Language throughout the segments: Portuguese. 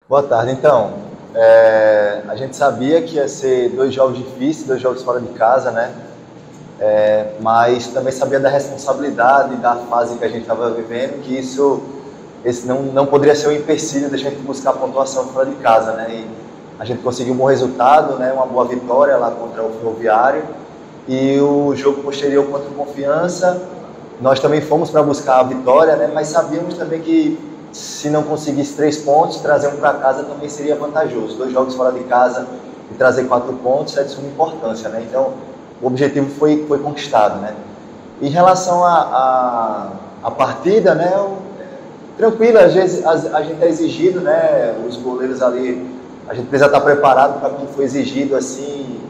Boa tarde. Então, a gente sabia que ia ser 2 jogos difíceis, 2 jogos fora de casa, né? Mas também sabia da responsabilidade, da fase que a gente estava vivendo, que esse não poderia ser um empecilho da gente buscar a pontuação fora de casa, né? E a gente conseguiu um bom resultado, né? Uma boa vitória lá contra o Ferroviário. E o jogo posterior contra o Confiança, nós também fomos para buscar a vitória, né? Mas sabíamos também que se não conseguisse 3 pontos, trazer um para casa também seria vantajoso. 2 jogos fora de casa e trazer 4 pontos é de suma importância, né? Então, o objetivo foi conquistado, né? Em relação à partida, né? Tranquilo, às vezes a gente é exigido, né? Os goleiros ali, a gente precisa estar preparado para quando for exigido assim,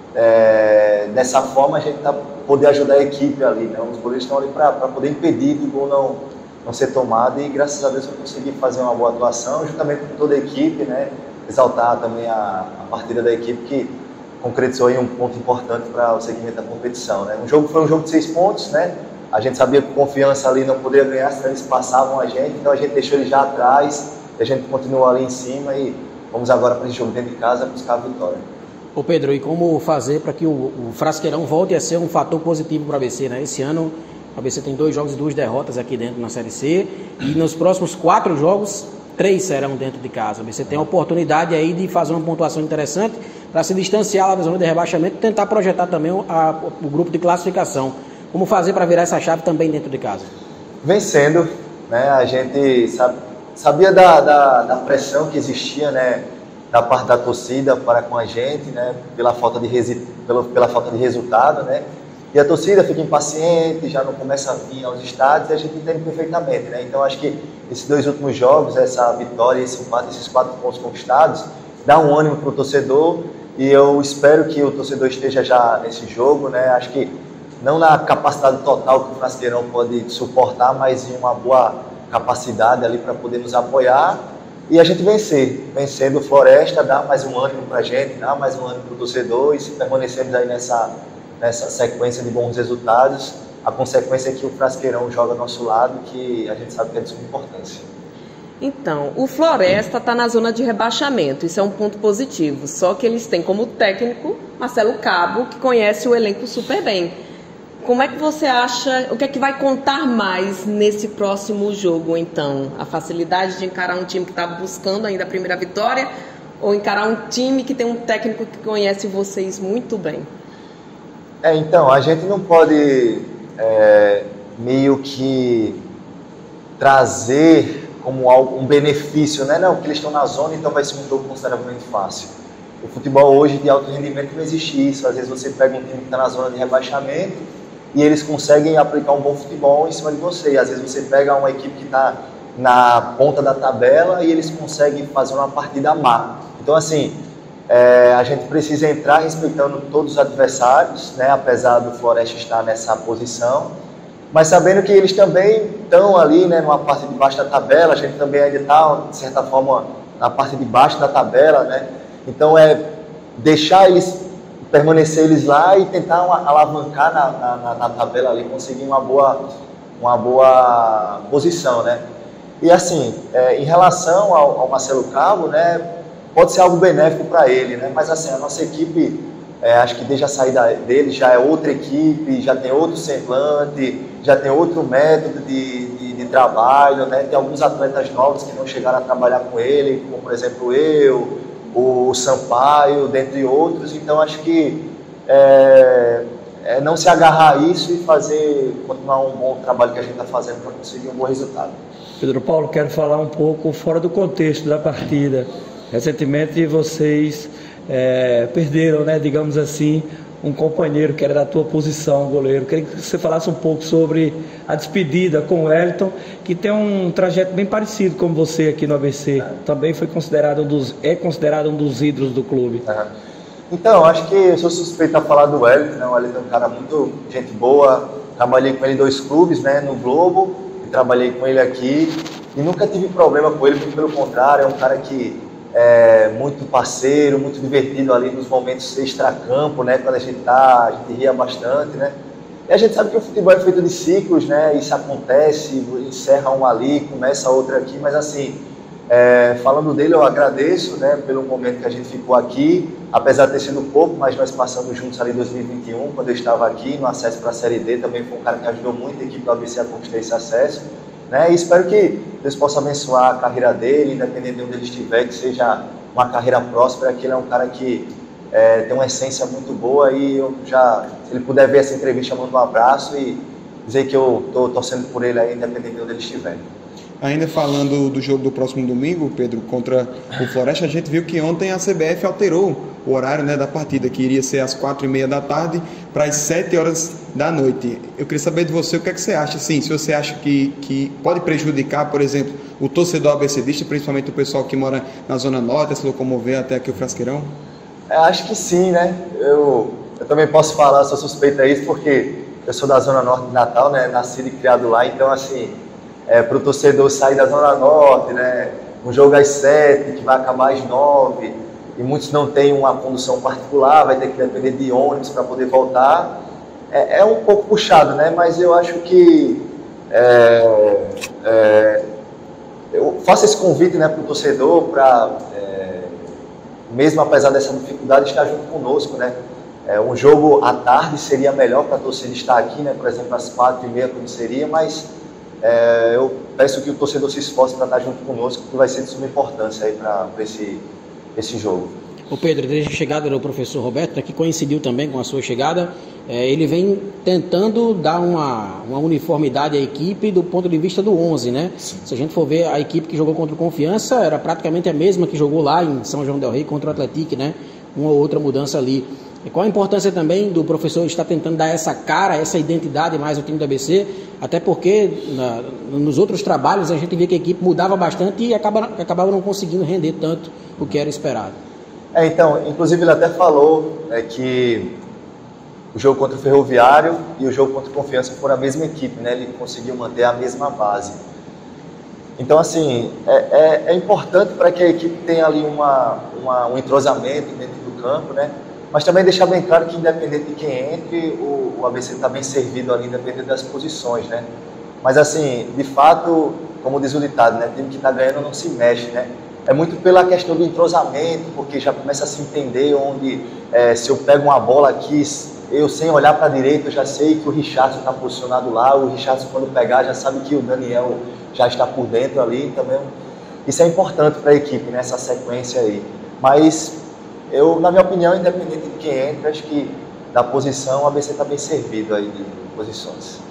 dessa forma a gente poder ajudar a equipe ali, né? Os goleiros estão ali para poder impedir que o gol não ser tomado, e graças a Deus eu consegui fazer uma boa atuação, juntamente com toda a equipe, né? Exaltar também a partida da equipe, que concretizou aí um ponto importante para o segmento da competição, né? Foi um jogo de 6 pontos, né? A gente sabia que Confiança ali não poderia ganhar, senão eles passavam a gente, então a gente deixou eles já atrás, e a gente continuou ali em cima, e vamos agora para esse jogo dentro de casa buscar a vitória. Ô Pedro, e como fazer para que o Frasqueirão volte a ser um fator positivo para o ABC, né? Esse ano o ABC tem 2 jogos e 2 derrotas aqui dentro na Série C, e nos próximos 4 jogos, 3 serão dentro de casa. O ABC tem a oportunidade aí de fazer uma pontuação interessante para se distanciar lá da zona de rebaixamento e tentar projetar também o grupo de classificação. Como fazer para virar essa chave também dentro de casa? Vencendo, né? A gente sabia da pressão que existia, né? Da parte da torcida para com a gente, né? Pela falta de resultado, né? E a torcida fica impaciente, já não começa a vir aos estádios, e a gente entende perfeitamente, né? Então acho que esses 2 últimos jogos, essa vitória, esse empate, esses 4 pontos conquistados, dá um ânimo para o torcedor, e eu espero que o torcedor esteja já nesse jogo, né? Acho que não na capacidade total que o Frasqueirão pode suportar, mas em uma boa capacidade ali para poder nos apoiar e a gente vencendo o Floresta, dá mais um ânimo para a gente, dá mais um ânimo para o torcedor, e se permanecermos aí nessa sequência de bons resultados, a consequência é que o Frasqueirão joga ao nosso lado, que a gente sabe que é de suma importância. Então, o Floresta está na zona de rebaixamento, isso é um ponto positivo, só que eles têm como técnico Marcelo Cabo, que conhece o elenco super bem. Como é que você acha, o que é que vai contar mais nesse próximo jogo, então? A facilidade de encarar um time que está buscando ainda a primeira vitória, ou encarar um time que tem um técnico que conhece vocês muito bem? Então, a gente não pode meio que trazer como um benefício, né? Não, que eles estão na zona, então vai ser um jogo consideravelmente fácil. O futebol hoje de alto rendimento não existe isso. Às vezes você pega um time que está na zona de rebaixamento e eles conseguem aplicar um bom futebol em cima de você. E às vezes você pega uma equipe que está na ponta da tabela e eles conseguem fazer uma partida má. Então, assim, a gente precisa entrar respeitando todos os adversários, né? Apesar do Floresta estar nessa posição, mas sabendo que eles também estão ali, né, numa parte de baixo da tabela. A gente também ainda está, de certa forma, na parte de baixo da tabela, né? Então deixar permanecer eles lá e tentar alavancar na tabela ali, conseguir uma boa posição, né? E assim, em relação ao Marcelo Cabo, né, pode ser algo benéfico para ele, né? Mas assim, a nossa equipe, acho que desde a saída dele já é outra equipe, já tem outro semblante, já tem outro método de trabalho, né? Tem alguns atletas novos que não chegaram a trabalhar com ele, como por exemplo o Sampaio, dentre outros. Então acho que não se agarrar a isso e continuar um bom trabalho que a gente está fazendo para conseguir um bom resultado. Pedro Paulo, quero falar um pouco fora do contexto da partida. Recentemente vocês perderam, né, digamos assim, um companheiro que era da tua posição, goleiro. Queria que você falasse um pouco sobre a despedida com o Wellington, que tem um trajeto bem parecido com você aqui no ABC. Também foi considerado um dos ídolos do clube. Então, acho que eu sou suspeito a falar do Wellington, né? O Wellington é um cara muito gente boa. Trabalhei com ele em 2 clubes, né, no Globo, e trabalhei com ele aqui, e nunca tive problema com ele, muito pelo contrário, é um cara que muito parceiro, muito divertido ali nos momentos extracampo, né? Quando a gente ria bastante, né? E a gente sabe que o futebol é feito de ciclos, né? Isso acontece, encerra um ali, começa outro aqui, mas assim, Falando dele, eu agradeço, né, pelo momento que a gente ficou aqui, apesar de ter sido pouco, mas nós passamos juntos ali em 2021, quando eu estava aqui, no acesso para a Série D, também foi um cara que ajudou muito a equipe do ABC a conquistar esse acesso, né, e espero que Deus possa abençoar a carreira dele, independente de onde ele estiver, que seja uma carreira próspera, que ele é um cara que tem uma essência muito boa, e se ele puder ver essa entrevista, mando um abraço e dizer que eu estou torcendo por ele aí, independente de onde ele estiver. Ainda falando do jogo do próximo domingo, Pedro, contra o Floresta, a gente viu que ontem a CBF alterou o horário, né, da partida, que iria ser às 4h30 da tarde para as 7 horas da noite. Eu queria saber de você o que é que você acha, assim, se você acha que pode prejudicar, por exemplo, o torcedor abecedista, principalmente o pessoal que mora na Zona Norte, a se locomover até aqui o Frasqueirão? Acho que sim, né? Eu também posso falar, sou suspeito a isso, porque eu sou da Zona Norte de Natal, né? Nascido e criado lá, então, assim, para o torcedor sair da Zona Norte, né? Um jogo às 7, que vai acabar às 9, e muitos não têm uma condução particular, vai ter que depender de ônibus para poder voltar. É um pouco puxado, né? Mas eu acho que eu faço esse convite, né, para o torcedor, para, mesmo apesar dessa dificuldade, estar junto conosco, né? Um jogo à tarde seria melhor para a torcida estar aqui, né? Por exemplo, às 4h30, como seria, mas eu peço que o torcedor se esforce para estar junto conosco, que vai ser de suma importância aí para esse jogo. O Pedro, desde a chegada do professor Roberto, que coincidiu também com a sua chegada, ele vem tentando dar uma uniformidade à equipe do ponto de vista do 11, né? Sim. Se a gente for ver a equipe que jogou contra o Confiança, era praticamente a mesma que jogou lá em São João del Rei contra o Atlético, né? Uma ou outra mudança ali. E qual a importância também do professor estar tentando dar essa cara, essa identidade mais ao time do ABC, até porque nos outros trabalhos a gente via que a equipe mudava bastante e acabava não conseguindo render tanto o que era esperado. Então, inclusive ele até falou que o jogo contra o Ferroviário e o jogo contra o Confiança foram a mesma equipe, né? Ele conseguiu manter a mesma base. Então, assim, é importante para que a equipe tenha ali um entrosamento dentro do campo, né? Mas também deixar bem claro que, independente de quem entre, o ABC está bem servido ali, independente das posições, né? Mas, assim, de fato, como diz o ditado, né? Time que está ganhando não se mexe, né? É muito pela questão do entrosamento, porque já começa a se entender onde, se eu pego uma bola aqui, eu sem olhar para a direita, eu já sei que o Richardson está posicionado lá, o Richardson quando pegar já sabe que o Daniel já está por dentro ali, também. Isso é importante para a equipe, nessa sequência aí. Mas na minha opinião, independente de quem entra, acho que da posição, o ABC está bem servido aí de posições.